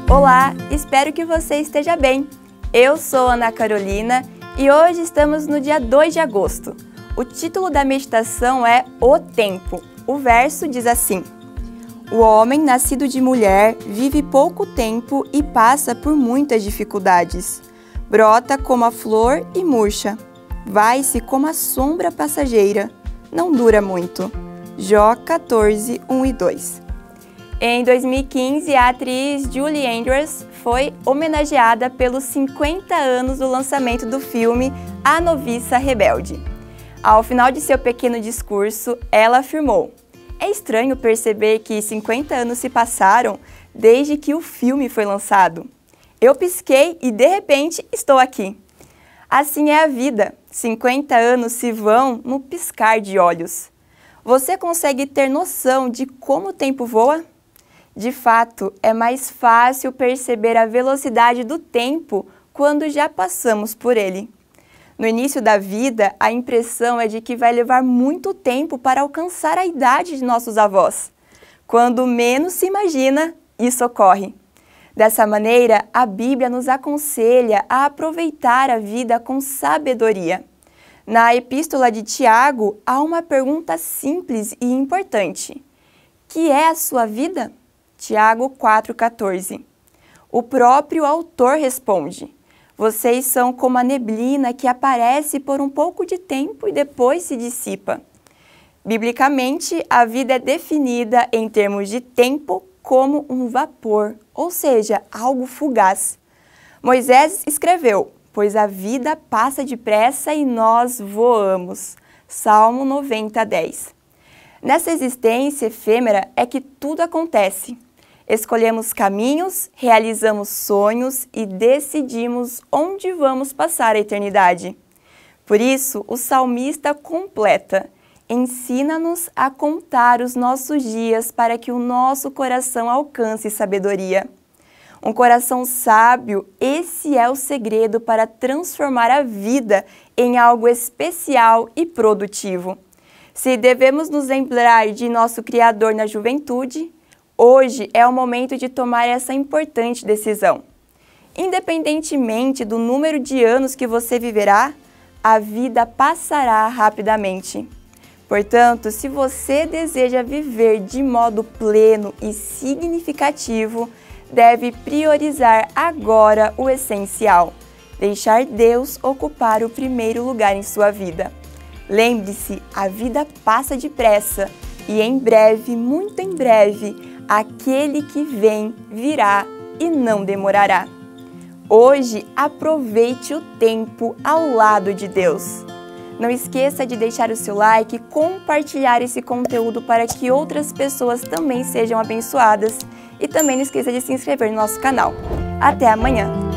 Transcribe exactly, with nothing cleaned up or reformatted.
Olá, espero que você esteja bem. Eu sou Ana Carolina e hoje estamos no dia dois de agosto. O título da meditação é O Tempo. O verso diz assim: O homem nascido de mulher vive pouco tempo e passa por muitas dificuldades. Brota como a flor e murcha. Vai-se como a sombra passageira. Não dura muito. Jó quatorze, um e dois. Em dois mil e quinze, a atriz Julie Andrews foi homenageada pelos cinquenta anos do lançamento do filme A Noviça Rebelde. Ao final de seu pequeno discurso, ela afirmou: É estranho perceber que cinquenta anos se passaram desde que o filme foi lançado. Eu pisquei e, de repente, estou aqui. Assim é a vida. cinquenta anos se vão no piscar de olhos. Você consegue ter noção de como o tempo voa? De fato, é mais fácil perceber a velocidade do tempo quando já passamos por ele. No início da vida, a impressão é de que vai levar muito tempo para alcançar a idade de nossos avós. Quando menos se imagina, isso ocorre. Dessa maneira, a Bíblia nos aconselha a aproveitar a vida com sabedoria. Na Epístola de Tiago, há uma pergunta simples e importante: que é a sua vida? Tiago quatro, quatorze. O próprio autor responde: Vocês são como a neblina que aparece por um pouco de tempo e depois se dissipa. Biblicamente, a vida é definida em termos de tempo como um vapor, ou seja, algo fugaz. Moisés escreveu: Pois a vida passa depressa e nós voamos. Salmo noventa, dez. Nessa existência efêmera é que tudo acontece. Escolhemos caminhos, realizamos sonhos e decidimos onde vamos passar a eternidade. Por isso, o salmista completa: Ensina-nos a contar os nossos dias para que o nosso coração alcance sabedoria. Um coração sábio, esse é o segredo para transformar a vida em algo especial e produtivo. Se devemos nos lembrar de nosso Criador na juventude, hoje é o momento de tomar essa importante decisão. Independentemente do número de anos que você viverá, a vida passará rapidamente. Portanto, se você deseja viver de modo pleno e significativo, deve priorizar agora o essencial, deixar Deus ocupar o primeiro lugar em sua vida. Lembre-se, a vida passa depressa e em breve, muito em breve, aquele que vem virá e não demorará. Hoje, aproveite o tempo ao lado de Deus. Não esqueça de deixar o seu like e compartilhar esse conteúdo para que outras pessoas também sejam abençoadas. E também não esqueça de se inscrever no nosso canal. Até amanhã!